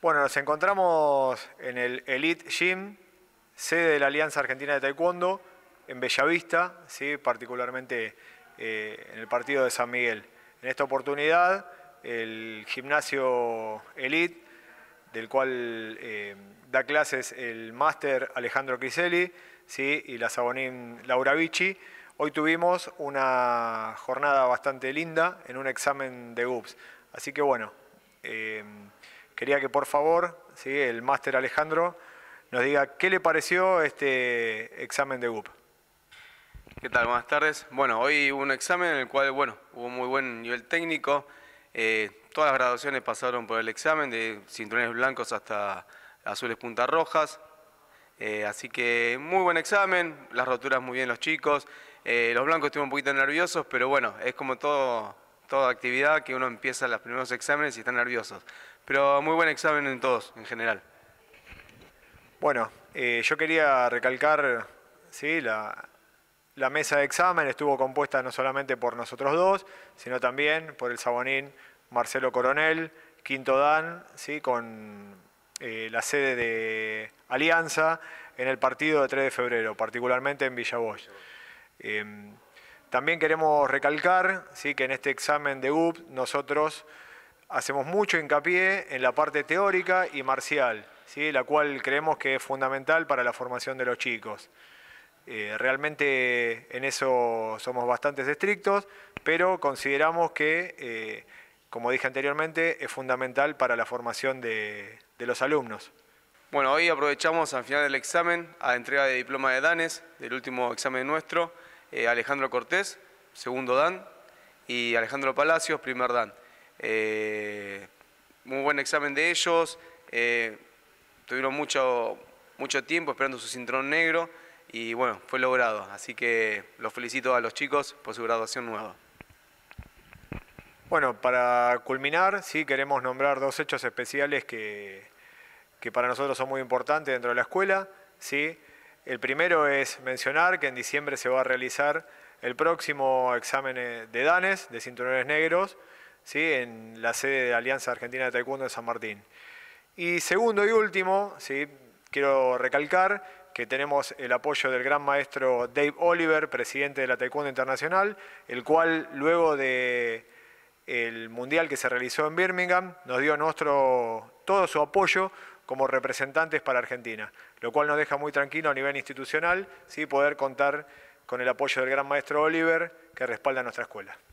Bueno, nos encontramos en el Elite Gym, sede de la Alianza Argentina de Taekwondo, en Bellavista, ¿sí? Particularmente en el partido de San Miguel. En esta oportunidad, el gimnasio Elite, del cual da clases el máster Alejandro Criselli, ¿sí? Y la Sabonín Laura Vicci. Hoy tuvimos una jornada bastante linda en un examen de GUPS. Así que bueno, quería que por favor, ¿sí? El máster Alejandro nos diga qué le pareció este examen de GUP. ¿Qué tal? Buenas tardes. Bueno, hoy hubo un examen en el cual, bueno, hubo muy buen nivel técnico. Todas las graduaciones pasaron por el examen, de cinturones blancos hasta azules puntas rojas. Así que muy buen examen, las roturas muy bien los chicos. Los blancos estuvieron un poquito nerviosos, pero bueno, es como toda actividad que uno empieza los primeros exámenes y están nerviosos. Pero muy buen examen en todos, en general. Bueno, yo quería recalcar, ¿sí? La mesa de examen estuvo compuesta no solamente por nosotros dos, sino también por el sabonín Marcelo Coronel, Quinto Dan, ¿sí? Con la sede de Alianza en el partido de 3 de febrero, particularmente en Villa Bosch. También queremos recalcar, ¿sí? Que en este examen de GUP nosotros hacemos mucho hincapié en la parte teórica y marcial, ¿sí? La cual creemos que es fundamental para la formación de los chicos. Realmente en eso somos bastante estrictos, pero consideramos que, como dije anteriormente, es fundamental para la formación de los alumnos. Bueno, hoy aprovechamos al final del examen a la entrega de diploma de danes, del último examen nuestro, Alejandro Cortés, segundo dan, y Alejandro Palacios, primer dan. Muy buen examen de ellos, tuvieron mucho tiempo esperando su cinturón negro y bueno, fue logrado. Así que los felicito a los chicos por su graduación nueva. Bueno, para culminar, sí queremos nombrar dos hechos especiales que para nosotros son muy importantes dentro de la escuela, ¿sí? El primero es mencionar que en diciembre se va a realizar el próximo examen de danes, de cinturones negros, ¿sí? En la sede de la Alianza Argentina de Taekwondo de San Martín. Y segundo y último, ¿sí? Quiero recalcar que tenemos el apoyo del gran maestro Dave Oliver, presidente de la Taekwondo Internacional, el cual luego del mundial que se realizó en Birmingham nos dio todo su apoyo como representantes para Argentina, lo cual nos deja muy tranquilo a nivel institucional, ¿sí? Poder contar con el apoyo del gran maestro Oliver que respalda nuestra escuela.